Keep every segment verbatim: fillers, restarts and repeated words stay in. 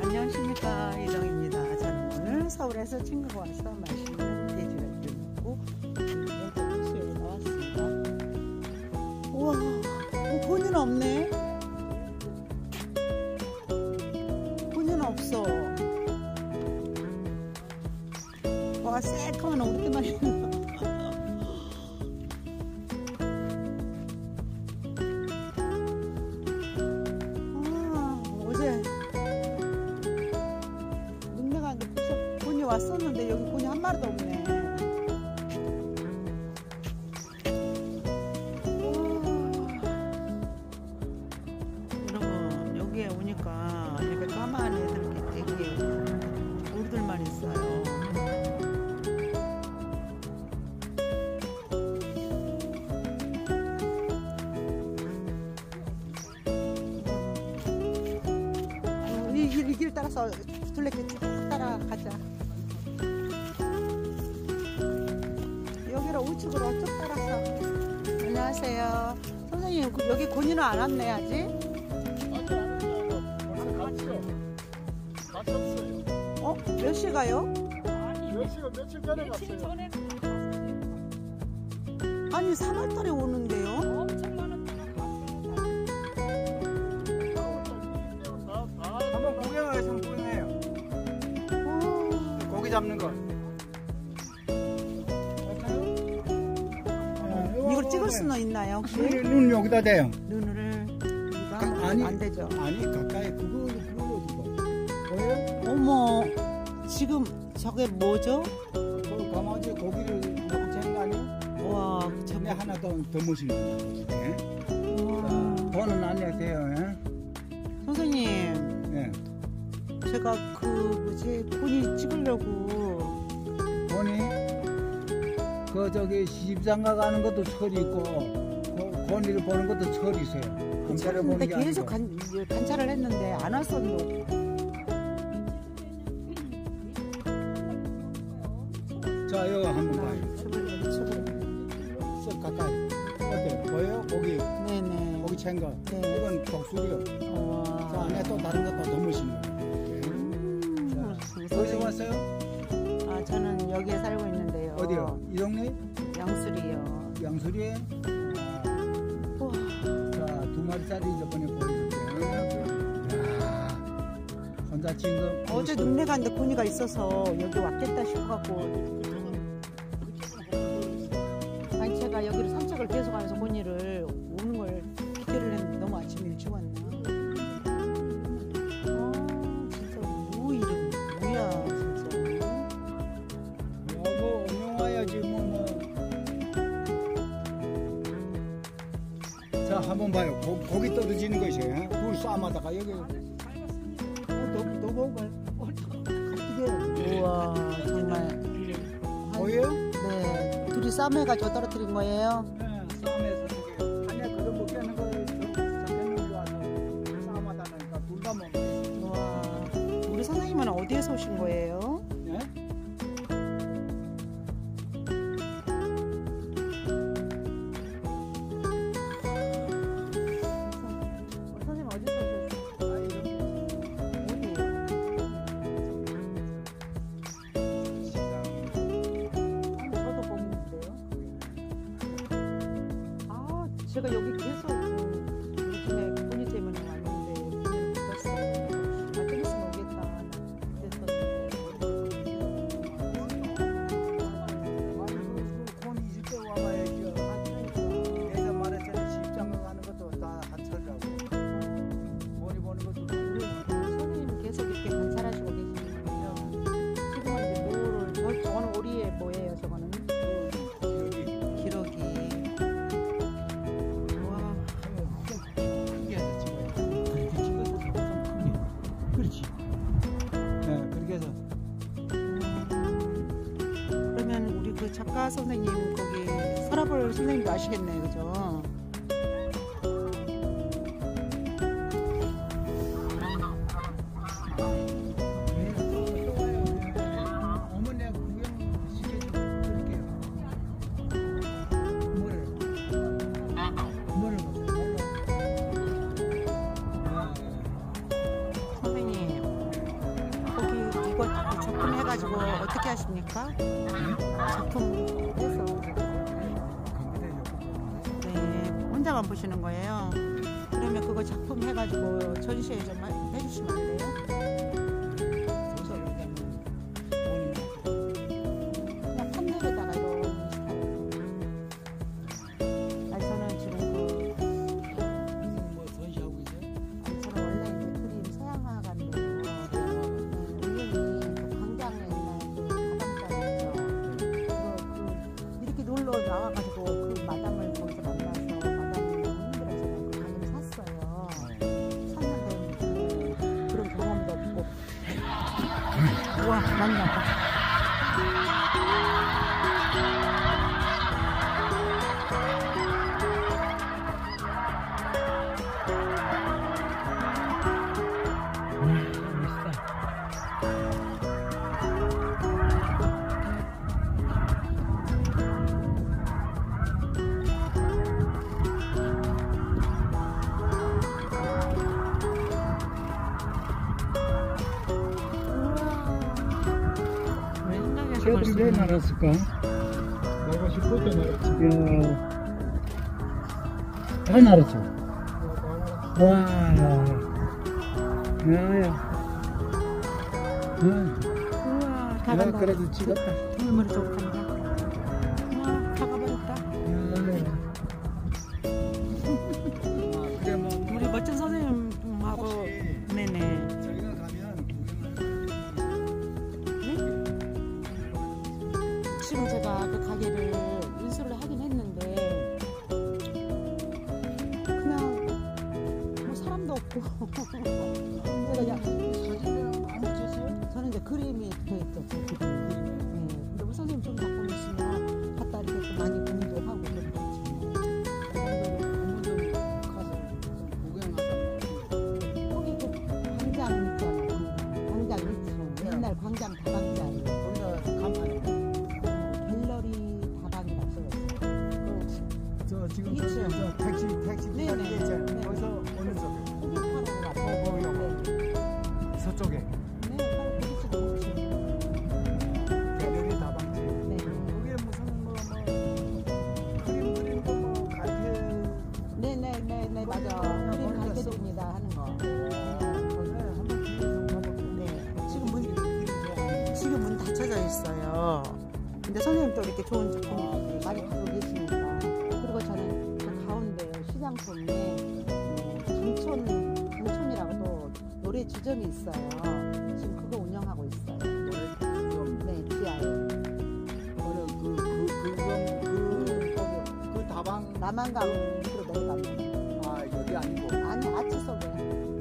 안녕하십니까, 이정입니다. 저는 오늘 서울에서 친구가 와서 맛있는 돼지갈비 먹고 여기 수영에 나왔습니다. 우와, 어, 본인 없네. 본인 없어. 와, 새까만 어떻게 많이 있나. 왔었는데 여기 곤이 한 마리도 없네. 여러분, 여기에 오니까 이렇게 까만 애들 되게 우리들만 있어요. 이 길, 이 길 따라서 둘레길 쭉 따라가자. 여기로 우측으로 쭉 따라서. 안녕하세요. 선생님, 여기 곤이는 안 왔네, 아직? 아니, 아니, 아니, 갔죠. 갔었어요. 어? 몇 시 가요? 아니, 몇 시가 며칠 전에 갔어요. 전에 아니, 삼월 달에 오는데요? 엄청 많은 데가 갔어요. 한번 구경하시면 보이네요. 고기 잡는 거. 이걸 찍을 수는 있나요, 혹시? 눈 여기다 대요. 눈을 이거 가, 하면 아니, 안 되죠? 아니, 가까이 그거 그걸로 두고. 보여요? 어머, 지금 저게 뭐죠? 그 강아지 고기를 먹고 재는 거 아니에요? 와, 근데 저게 하나 더, 더 멋있는 거. 네. 우와. 돈은 안 내도 돼요. 예? 선생님, 네. 제가 그 뭐지 곤이 찍으려고. 돈이 그 저기 시집장가 가는 것도 철이 있고 그 권리를 보는 것도 철이 있어요. 검찰을 보는 근데 게 계속 아니고. 간, 관찰을 했는데 안 왔었는데. 자, 이거 한번 봐요. 쳐버려, 쳐버려. 쓱 가까이. 어때? 보여요? 고기. 네네. 고기 챈 거. 네. 이건 독수리요. 와. 자, 안에 또 다른 것도 더 멋있는 거. 음, 자, 어디서 왔어요? 아, 저는 여기에 살고 있는데요. 어디요? 이 동네? 양수리요. 양수리에? 우와. 자, 두 마리짜리 저번에 보여줄게요. 야, 혼자 찐 거. 어제 눈내 갔는데 곤이가 있어서 여기 왔겠다 싶어갖고. 아니, 제가 여기로 산책을 계속 하면서 곤이를 오는 걸 기대를 했는데 너무 아침에 일찍 왔나? 아, 진짜 뭐 이름 뭐야, 진짜. 뭐, 운영 와야지, 뭐, 뭐. 자, 한번 봐요. 고, 고기 떨어지는 거 있어요. 둘 싸움하다가 여기. 어, 더, 더 먹어봐요. 우와, 정말. 보여요? 네, 둘이 싸움해가지고 떨어뜨린 거예요? 네, 싸움에서 저기 한해 그거 먹겠는 거 잡혔는 거 와서 싸움하다 보니까 둘 다 먹네. 우와, 우리 선생님은 어디에서 오신 거예요? 네? 선생님 어디서 오셨어요? 어디에요? 저도 보이는데요. 아, 제가 여기 계속 그 요즘에 곤이 때문에 왔는데 곤이를 못 봤어요. 아, 좀 있으면 오겠다 그랬었는데. 곤 이십 대 와봐야죠. 예전 말했잖아요. 시집장가 가는 것도 다 한철이라고. 곤이 보는 것도 우리 선생님은 계속 이렇게 관찰하시고 계시는군요. 지금은 이제 뭐를 저, 저거는 오리에 뭐예요? 저거는 기억이 기러기. 와, 좀 크게 해서 찍어요. 그렇게 찍어서 좀 크게. 그렇지. 네, 그렇게 해서. 그러면 우리 그 작가 선생님 거기 서라볼 선생님도 아시겠네요, 그죠? 네, 또, 또 와요. 어머니가 구경 시켜주고 그럴게요. 뭐를? 뭐를 먹어요? 선생님, 어떻게 하십니까? 작품 해서. 네, 혼자만 보시는 거예요. 그러면 그거 작품 해가지고 전시회 좀 하- 해주시면 안 돼요? 그냥 판넬에다가 이런 식으로. 아니 저는 지금 그 뭐 전시하고 있어요? 아니 저는 원래 이제 그림 서양화가인데요. 우연히 그 광장에 있는 그 가담장 있죠. 그거 그 이렇게 놀러 나와가지고 그 마담을 거기서 만나서 마담이 너무 힘들어서 그 가게를 샀어요. 샀는데 그 그런 경험도 없고. 우와 많이 나빠. 쟤들이 왜 날았을까? 나고 싶을 때 날았지. 야, 다 날았어. 와, 야야. 우와 다 야, 간다. 그래도 찍었다. 물물이 좀 간다. 우와 다 가버렸다. 아, 그래 뭐 우리 멋진 선생님하고 혹시 네네. 저희가 가면 지금 제가 그 가게를 인수를 하긴 했는데 그냥 뭐 사람도 없고 제가 야, 사진은 안 붙였어요? 저는 이제 그림이 붙어있죠. 제 그림. 네. 근데 우리 선생님 좀 작품 있으면 갖다 이렇게 또 많이 공부하고 그렇죠. 어머니 가서 구경하자. 거기 그 광장 있잖아요. 광장. 광장 있죠. 옛날 광장 다방장. 거기가 간판에 갤러리 다방이 없어졌어요. 저 지금 있죠. 저기 저 택시 택시 네네. 기다리게 있잖아요. 네. 거기서 어느 쪽에? 호비파로 같아요. 어, 거기요. 서쪽에. 네, 바로 거기 지금 보시면. 갤러리 다방지. 네. 거기에 무슨 뭐, 뭐 그림 그림도 뭐 갈게. 네네네네 맞아. 그림 가르쳐드립니다 하는 거. 한번 기회 좀 가볼게요. 네. 지금 문 그림 좋아하는. 지금 문 닫혀져 있어요. 근데 선생님 또 이렇게 좋은 작품 아, 그러세요? 많이 가지고 계시니까. 그리고 저는 그 가운데 시장통에 네, 강촌 강촌이라고 또 노래 주점이 있어요. 지금 그거 운영하고 있어요. 좀 네 지하에. 어려 그그 그건 그 거기 그 다방 남한강 밑으로 내려가면 아 여기 아니고 아니 아치 속에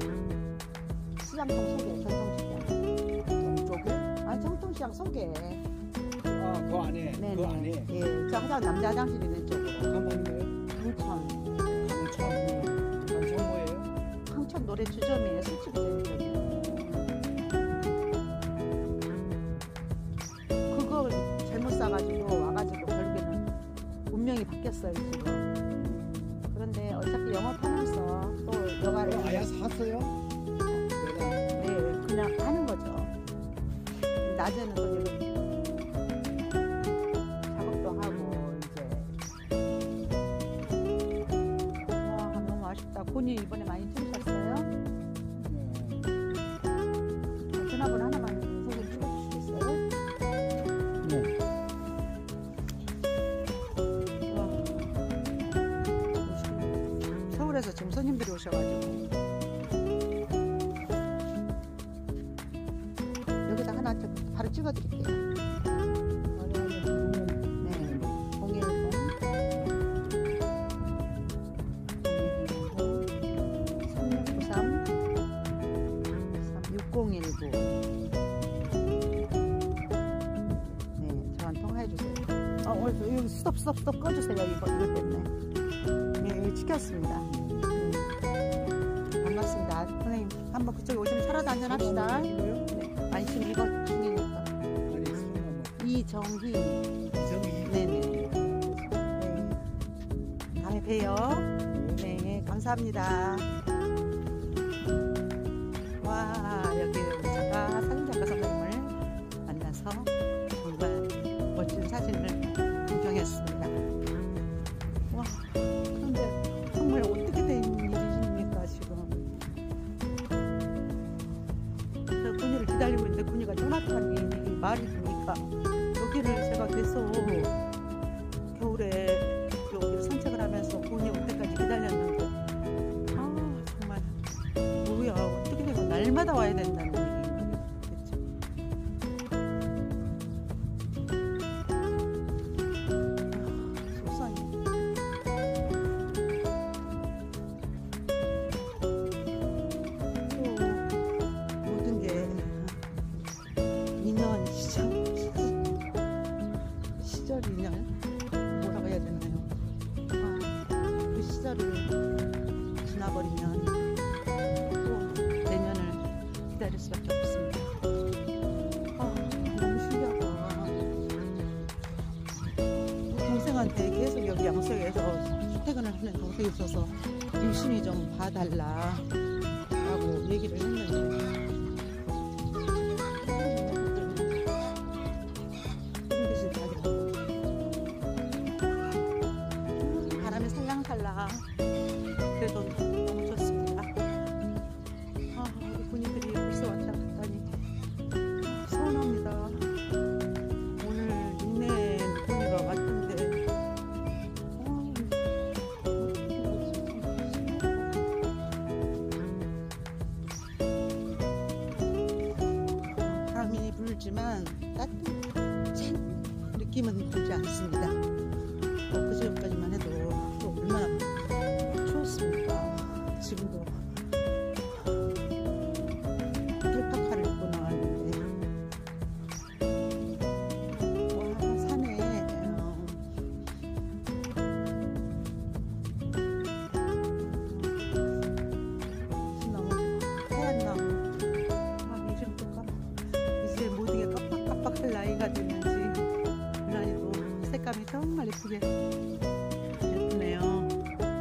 시장통 속에 전통시장. 동쪽에 아니 전통시장 속에. 아 그 안에 그 네네. 안에 예, 저 항상 남자 화장실 있는 쪽으로. 간판이 뭐예요? 강천. 강천 강천 뭐예요? 강천 노래 주점이에요. 술집이 제일 저기. 그걸 잘못 사가지고 와가지고 결국에는 운명이 바뀌었어요 지금. 그런데 어차피 영업하면서 또 여가를 그거 아야 샀어요? 내가 네 그냥 하는 거죠. 낮에는 또 이렇게 작업도 하고 이제. 와 너무 아쉽다. 곤이 이번에 많이 찍으셨어요? 전화번호 하나만 선생님 찍어주시겠어요? 네. 와, 서울에서 지금 손님들이 오셔가지고 여기다 하나 좀 바로 찍어드릴게요. 네, 공일공 삼육구삼 육공일구. 네, 저한테 통화해주세요. 어, 어, 여기 스톱 스톱 스톱 꺼주세요. 이거 이거 때문에. 네, 여기 찍혔습니다. 음. 반갑습니다. 선생님 한번 그쪽에 오시면 차라도 한잔 합시다. 네. 아니 지금 이거 중이니까. 아니 성함은 이정희. 이정희. 네네. 네. 다음에 봬요. 네, 감사합니다. 와, 여기 우리 작가, 사진 작가 선생님을 만나서 기다리고 있는데 군이가 조나탄이 말이 되니까 여기를 제가 계속 겨울에 여기를 산책을 하면서 군이 올 때까지 기다렸는데 아 정말 뭐야 어떻게 되면 날마다 와야 된다는 얘기인 거예요. 그쵸? 아, 속상해. 또 모든 게 인연 시절 시절 인연 뭐라고 해야 되나요? 아, 그 시절을 지나버리면 또 내년을 기다릴 수밖에 없습니다. 아, 너무 신기하다. 동생한테 계속 여기 양수역에서 출퇴근을 하는 동생이 있어서 유심히 좀 봐달라 라고 얘기를 했는데 바람이 살랑살랑 그래도 너무 좋습니다. 아, 우리 군인들이 벌써 왔다 갔다니 서운합니다. 오늘 육내 군이가 왔던데 아, 바람이 불지만 따뜻한 느낌은 들지 않습니다. 어, 그 지금까지만 해도 또 얼마나 추웠습니까? 지금도 힐파카를 입고 나왔는데 와 산에 어, 나무 하얀 나무 아 이름 또 까먹 이제 모든 게 깜빡깜빡할 나이가 됐는지 유난히도 색감이 정말 예쁘게 예쁘네요.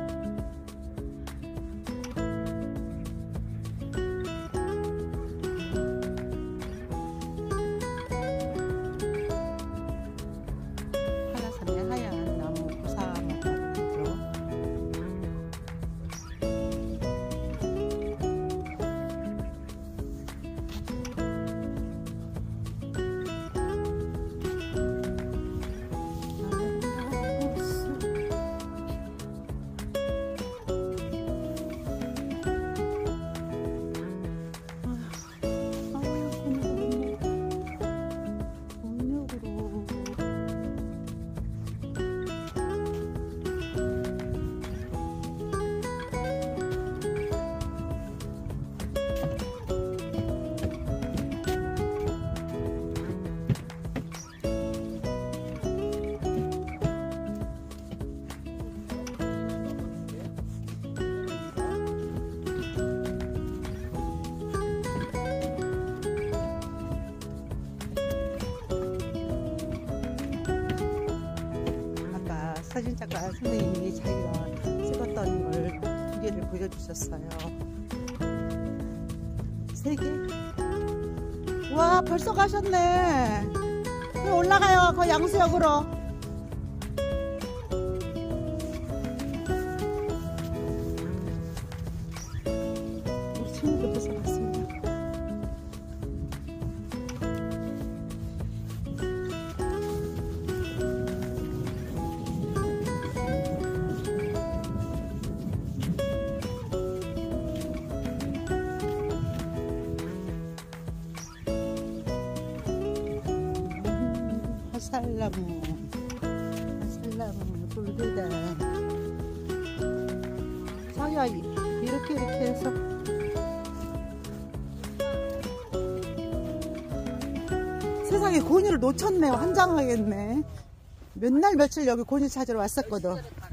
한라산의 하얀 나무 고사목 같죠. 사진작가 선생님이 자기가 찍었던 걸 두 개를 보여주셨어요. 세 개? 와 벌써 가셨네. 올라가요. 그 양수역으로. 우리 친구도 벌써 갔습니다. 화살나무, 화살나무, 돌계단. 자기야 이렇게 이렇게 해서 세상에 고니를 놓쳤네요. 환장하겠네. 몇 날 며칠 여기 고니 찾으러 왔었거든.